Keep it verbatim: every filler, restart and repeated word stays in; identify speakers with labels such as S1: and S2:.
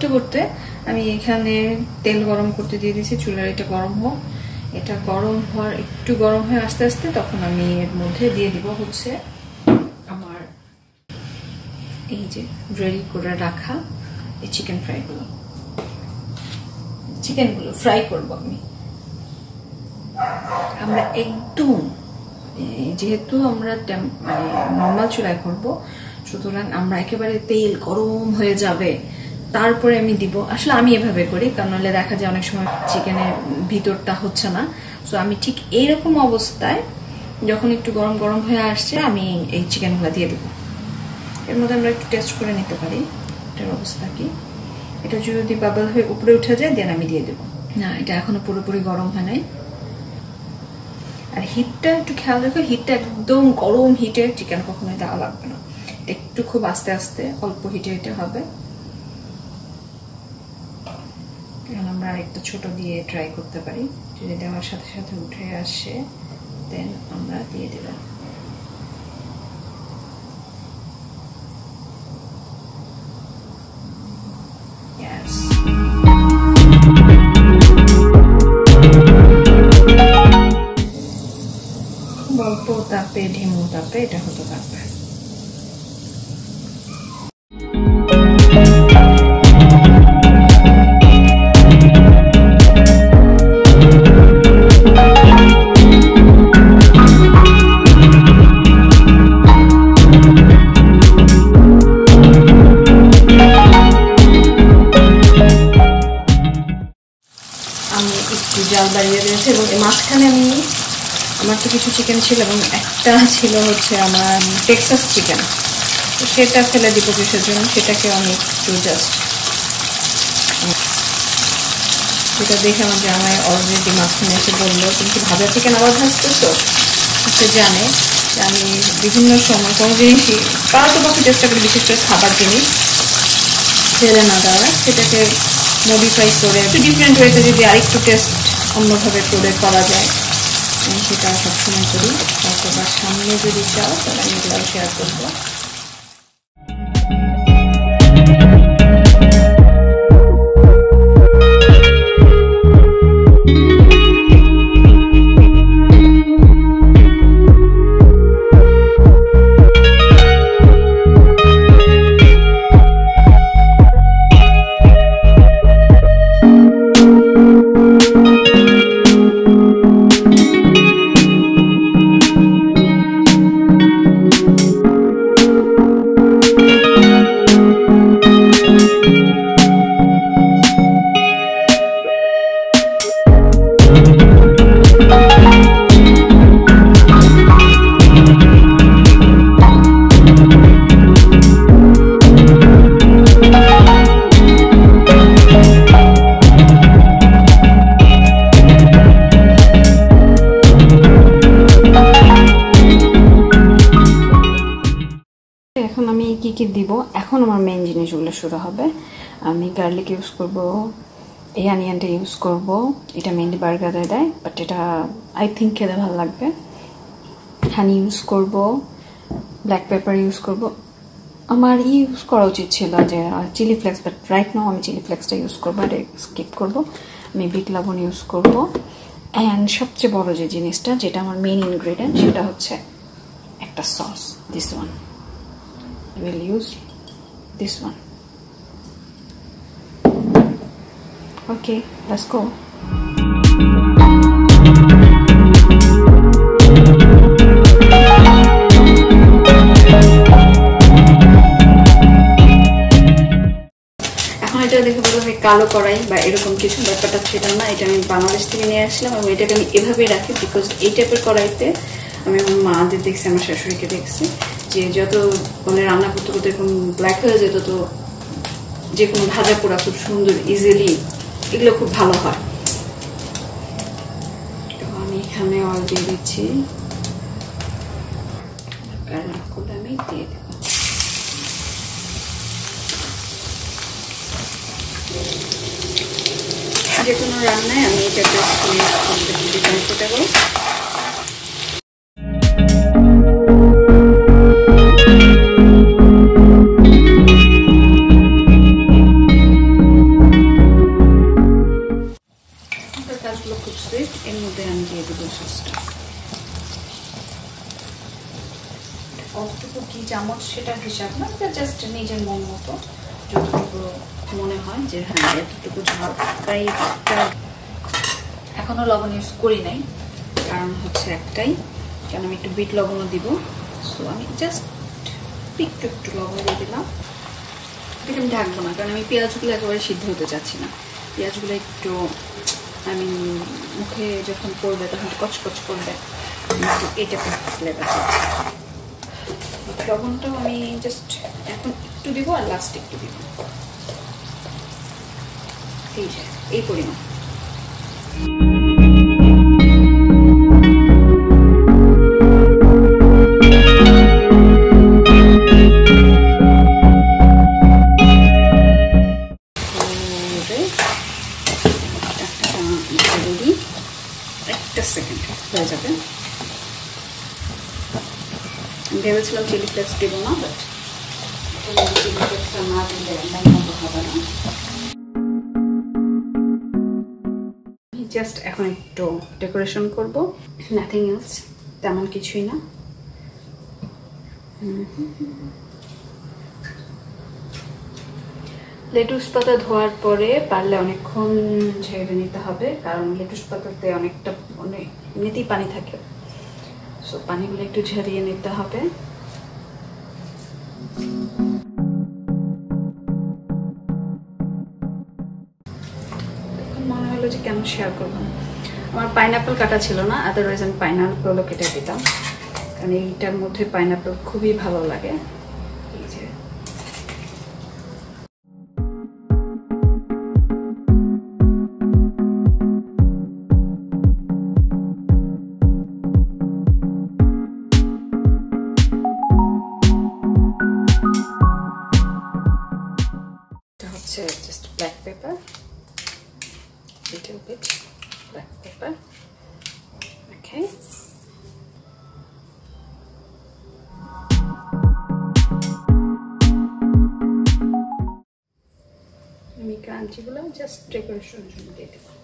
S1: করতে আমি এখানে তেল গরম করতে দিয়ে দিয়েছি, চুলার এটা গরম হোক। এটা গরম হওয়ার একটু গরম হয়ে আস্তে আস্তে তখন আমি এর মধ্যে দিয়ে দিব হচ্ছে আমার এই যে রেডি করে রাখা এই চিকেন ফ্রাইগুলো। চিকেনগুলো ফ্রাই করবো আমি। আমরা একদম যেহেতু আমরা মানে নর্মাল চুলায় করবো, সুতরাং আমরা একেবারে তেল গরম হয়ে যাবে তারপরে আমি দিব। আসলে আমি এভাবে করি, কারণ নাহলে দেখা যায় অনেক সময় চিকেনের ভিতরটা হচ্ছে না। সো আমি ঠিক এইরকম অবস্থায় যখন একটু গরম গরম হয়ে আসছে আমি এই চিকেনগুলো দিয়ে দেবো। এর মধ্যে আমরা একটু টেস্ট করে নিতে পারি এটার অবস্থা কি। এটা যদি বাবল হয়ে উপরে উঠে যায় দেন আমি দিয়ে দেবো। না, এটা এখনো পুরোপুরি গরম হয় নাই। আর হিটটা একটু খেয়াল রাখো, হিটটা একদম গরম হিটে চিকেন কখনোই দেওয়া লাগবে না। একটু খুব আস্তে আস্তে অল্প হিটে হিটে হবে। এখন আমরা আরেকটা ছোট দিয়ে ট্রাই করতে পারি, যদি দেওয়ার সাথে সাথে উঠে আসে দেন আমরা দিয়ে দেব। অল্প তাপে ঢিমু তাপে এটা হতে পারবে। জাল বাড়িয়ে দিয়েছে এবং মাঝখানে আমি আমার তো কিছু চিকেন ছিল এবং একটা ছিল হচ্ছে আমার টেক্সাস চিকেন, তো সেটা ফেলে দিব কিসের জন্য, সেটাকে আমি একটু জাস্ট সেটা দেখে আমার জামাই অলরেডি মাঝখানে এসে বললো কিন্তু ভাজা চিকেন আবার ভাজতেছো। সে জানে যে আমি বিভিন্ন সময় কোনো জিনিসই কারো পক্ষে চেষ্টা করি, বিশেষ করে খাবার জিনিস ফেলে না দেওয়া, সেটাকে মডিফাই করে একটু ডিফারেন্ট ওয়েতে যদি আরেকটু টেস্ট অন্যভাবে করে করা যায় আমি সেটা সবসময় করি। অথবা সামনে যদি চাও তাহলে আমি এগুলো শেয়ার করবো। এখন আমি কি কি দিব, এখন আমার মেইন জিনিসগুলো শুরু হবে। আমি গার্লিক ইউজ করব, এই অনিয়নটা ইউজ করব, এটা মেইনলি বার্গারে দেয় বাট এটা আই থিঙ্ক খেতে ভালো লাগবে। হানি ইউজ করব, ব্ল্যাক পেপার ইউজ করব। আমার ই ইউজ করা উচিত ছিল যে chili flakes, but right now আমি চিলি ফ্লেক্সটা ইউজ করবো, এটা স্কিপ করব। আমি বিট লবণ ইউজ করব। অ্যান্ড সবচেয়ে বড় যে জিনিসটা যেটা আমার মেইন ইনগ্রেডিয়েন্ট সেটা হচ্ছে একটা sauce, this one I will use this one. Okay, let's go. এখন এটা দেখে বলবো কালো কড়াই বা এরকম কিছু ব্যাপারটা ছিল না, এটা আমি বাংলাদেশ থেকে নিয়ে আসলাম এবং এটাকে আমি এভাবে রাখি বিকজ এই টাইপের কড়াইতে আমি আমার মাদের দেখছি, আমার শাশুড়িকে দেখছি যে যত মানে রান্না করতে করতে এরকম ব্ল্যাক হয়ে যেত, তো যে কোনো ভাজা পোড়া খুব সুন্দর ইজিলি এগুলো খুব ভালো হয়। তো আমি এখানে অয়েল দিয়ে দিচ্ছি, গার্লিকগুলো আমি দিয়ে দেব। যে কোনো রান্নায় আমি এটা বেস্ট ইউজ করতে খুবই কমফোর্টেবল। সসগুলো খুব সুইট। এর মধ্যে আমি দিয়ে দেবো সসটা কতটুকু কি চামচ সেটার হিসাব না, জাস্ট নিজের মন মতো যতটুকু মনে হয় যে হ্যাঁ এতটুকু ঝাল। তাই এখনো লবণ ইউজ করি নাই, কারণ হচ্ছে একটাই, কারণ আমি একটু বিট লবণও দিব। সো আমি জাস্ট একটু একটু লবণ দিয়ে দিলাম। এটা আমি ঢাকবো না, কারণ আমি পেঁয়াজগুলো একেবারে সিদ্ধ হতে চাচ্ছি না। পেঁয়াজগুলো একটু আমি মুখে যখন পড়বে তখন কচকচ করবে, এটা ফ্লেভার চাচ্ছি। লবণটাও আমি জাস্ট এখন একটু দিব আর লাস্ট একটু দিব, এই যে এই পরিমাণ। একটা সেকেন্ড হয়ে যাবে। ভেবেছিলাম চিলি ফ্লেক্স দেবো না, বাট চিলি ফ্লেক্সটা না দিলে মন মতো হবে না। জাস্ট এখন একটু ডেকোরেশন করব, নাথিং এলস, তেমন কিছুই না। লেটুস পাতা ধোয়ার পরে পারলে অনেকক্ষণ ঝেড়ে নিতে হবে, কারণ লেটুস পাতাতে অনেকটা অনেক এমনিতেই পানি থাকে। সো পানিগুলো একটু ঝরিয়ে নিতে হবে। মনে হলো যে কেন শেয়ার করবো না, আমার পাইনাপেল কাটা ছিল না, আদারওয়াইজ আমি পাইনাপেলও কেটে দিতাম, কারণ এইটার মধ্যে পাইনাপেল খুবই ভালো লাগে। এই যে just black pepper, little bit black pepper, okay. আমি ক্রাঞ্চি গুলো জাস্ট ডেকোরেশনের জন্য দিয়ে দেবো।